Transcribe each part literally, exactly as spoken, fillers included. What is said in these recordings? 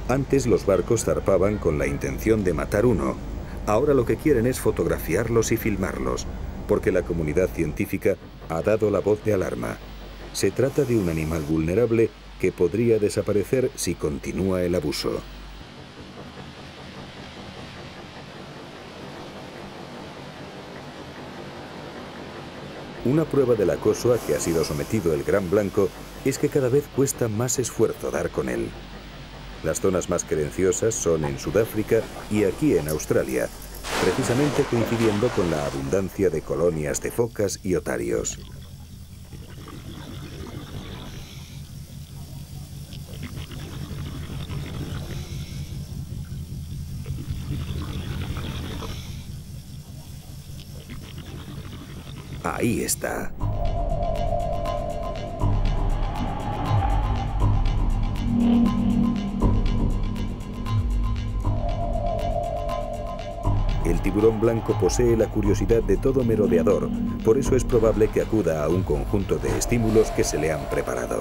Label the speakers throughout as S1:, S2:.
S1: Antes los barcos zarpaban con la intención de matar uno. Ahora lo que quieren es fotografiarlos y filmarlos, porque la comunidad científica ha dado la voz de alarma. Se trata de un animal vulnerable que podría desaparecer si continúa el abuso. Una prueba del acoso a que ha sido sometido el gran blanco es que cada vez cuesta más esfuerzo dar con él. Las zonas más querenciosas son en Sudáfrica y aquí en Australia, precisamente coincidiendo con la abundancia de colonias de focas y otarios. Ahí está. El tiburón blanco posee la curiosidad de todo merodeador, por eso es probable que acuda a un conjunto de estímulos que se le han preparado.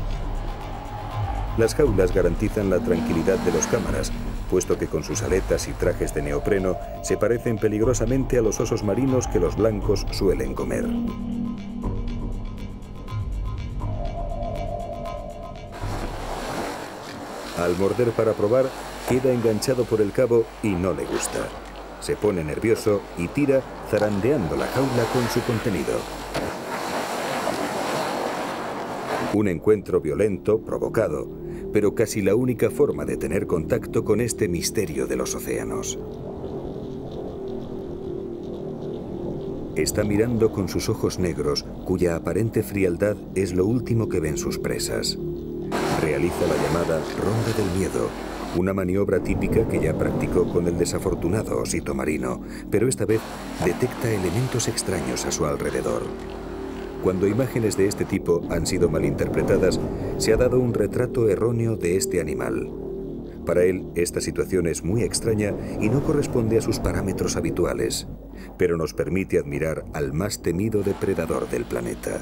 S1: Las jaulas garantizan la tranquilidad de los cámaras, puesto que con sus aletas y trajes de neopreno se parecen peligrosamente a los osos marinos que los blancos suelen comer. Al morder para probar, queda enganchado por el cabo y no le gusta. Se pone nervioso y tira, zarandeando la jaula con su contenido. Un encuentro violento, provocado, pero casi la única forma de tener contacto con este misterio de los océanos. Está mirando con sus ojos negros, cuya aparente frialdad es lo último que ven sus presas. Realiza la llamada ronda del miedo, una maniobra típica que ya practicó con el desafortunado osito marino, pero esta vez detecta elementos extraños a su alrededor. Cuando imágenes de este tipo han sido malinterpretadas, se ha dado un retrato erróneo de este animal. Para él, esta situación es muy extraña y no corresponde a sus parámetros habituales, pero nos permite admirar al más temido depredador del planeta.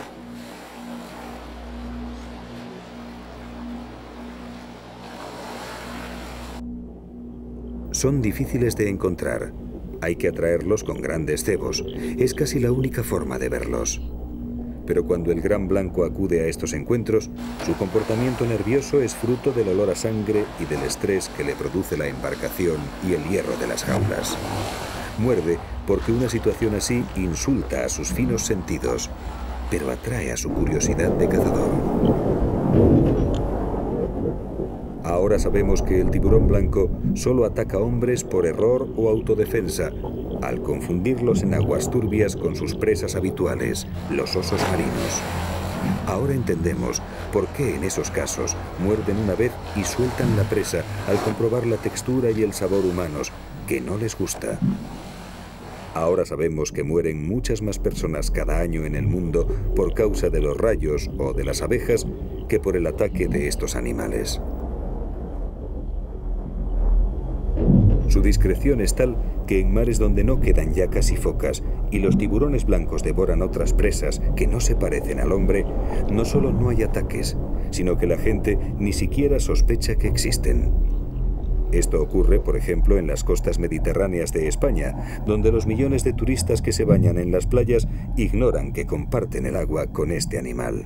S1: Son difíciles de encontrar. Hay que atraerlos con grandes cebos. Es casi la única forma de verlos. Pero cuando el gran blanco acude a estos encuentros, su comportamiento nervioso es fruto del olor a sangre y del estrés que le produce la embarcación y el hierro de las jaulas. Muerde porque una situación así insulta a sus finos sentidos, pero atrae a su curiosidad de cazador. Ahora sabemos que el tiburón blanco solo ataca hombres por error o autodefensa, al confundirlos en aguas turbias con sus presas habituales, los osos marinos. Ahora entendemos por qué en esos casos muerden una vez y sueltan la presa al comprobar la textura y el sabor humanos, que no les gusta. Ahora sabemos que mueren muchas más personas cada año en el mundo por causa de los rayos o de las abejas que por el ataque de estos animales. Su discreción es tal que en mares donde no quedan ya casi focas y los tiburones blancos devoran otras presas que no se parecen al hombre, no solo no hay ataques, sino que la gente ni siquiera sospecha que existen. Esto ocurre, por ejemplo, en las costas mediterráneas de España, donde los millones de turistas que se bañan en las playas ignoran que comparten el agua con este animal.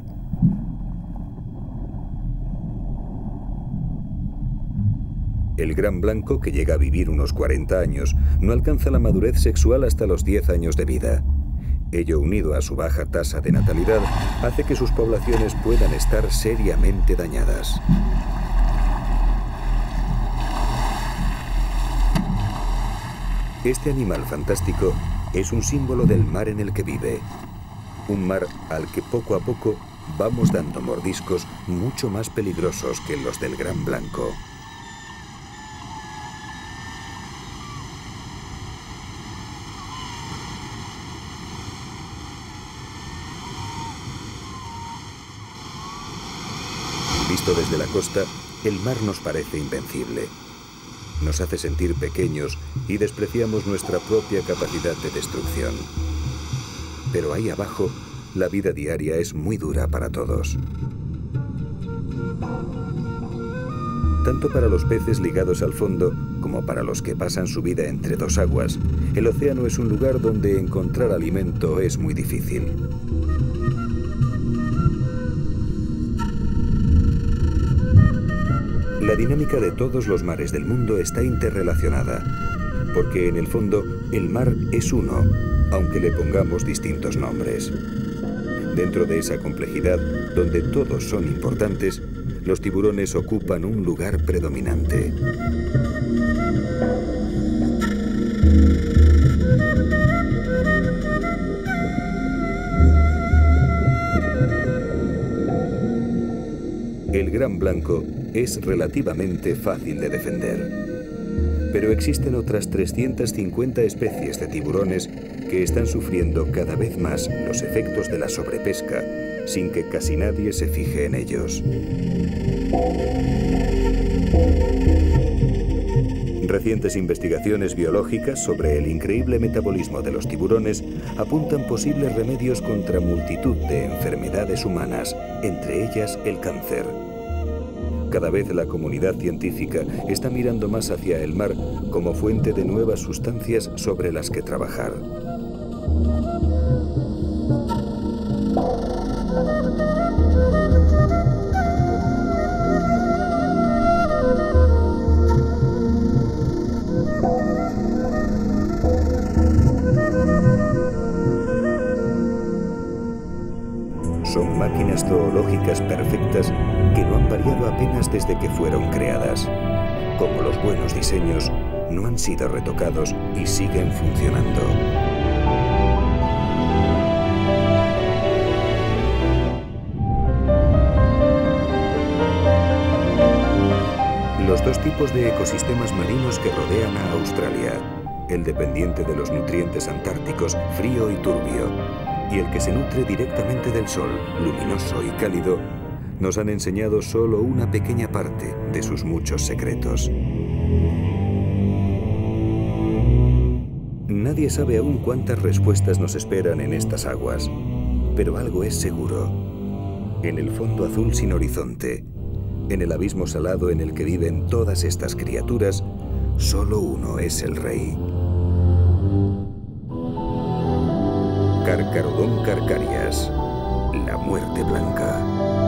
S1: El gran blanco, que llega a vivir unos cuarenta años, no alcanza la madurez sexual hasta los diez años de vida. Ello, unido a su baja tasa de natalidad, hace que sus poblaciones puedan estar seriamente dañadas. Este animal fantástico es un símbolo del mar en el que vive. Un mar al que poco a poco vamos dando mordiscos mucho más peligrosos que los del gran blanco. Visto desde la costa, el mar nos parece invencible. Nos hace sentir pequeños y despreciamos nuestra propia capacidad de destrucción. Pero ahí abajo, la vida diaria es muy dura para todos. Tanto para los peces ligados al fondo como para los que pasan su vida entre dos aguas, el océano es un lugar donde encontrar alimento es muy difícil. La dinámica de todos los mares del mundo está interrelacionada, porque en el fondo el mar es uno, aunque le pongamos distintos nombres. Dentro de esa complejidad, donde todos son importantes, los tiburones ocupan un lugar predominante. El gran blanco es relativamente fácil de defender. Pero existen otras trescientas cincuenta especies de tiburones que están sufriendo cada vez más los efectos de la sobrepesca, sin que casi nadie se fije en ellos. Recientes investigaciones biológicas sobre el increíble metabolismo de los tiburones apuntan posibles remedios contra multitud de enfermedades humanas, entre ellas el cáncer. Cada vez la comunidad científica está mirando más hacia el mar como fuente de nuevas sustancias sobre las que trabajar. Son máquinas zoológicas perfectas que no han variado apenas desde que fueron creadas. Como los buenos diseños, no han sido retocados y siguen funcionando. Los dos tipos de ecosistemas marinos que rodean a Australia, el dependiente de los nutrientes antárticos, frío y turbio, y el que se nutre directamente del sol, luminoso y cálido, nos han enseñado solo una pequeña parte de sus muchos secretos. Nadie sabe aún cuántas respuestas nos esperan en estas aguas, pero algo es seguro. En el fondo azul sin horizonte, en el abismo salado en el que viven todas estas criaturas, solo uno es el rey. Carcharodon carcharias, la muerte blanca.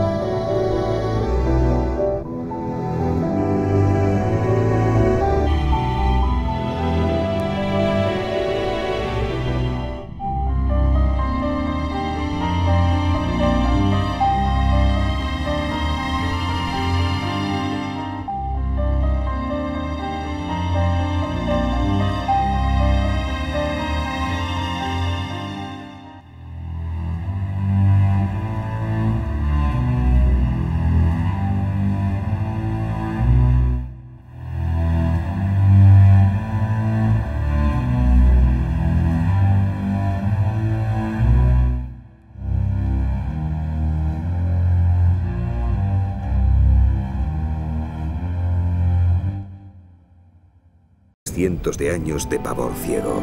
S1: Cientos de años de pavor ciego.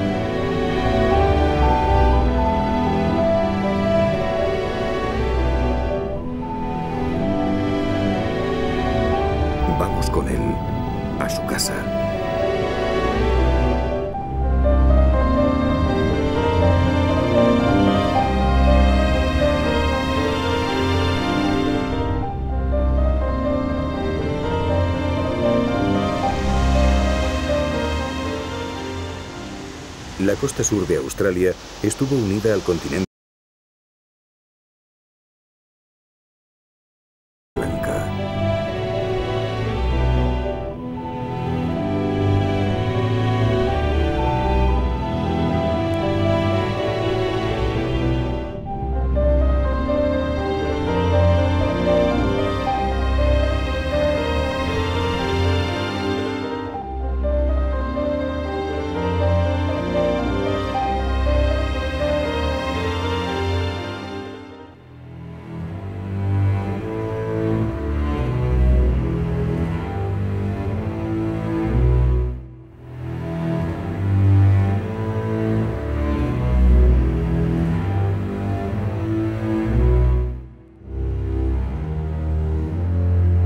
S1: Vamos con él a su casa. La costa sur de Australia estuvo unida al continente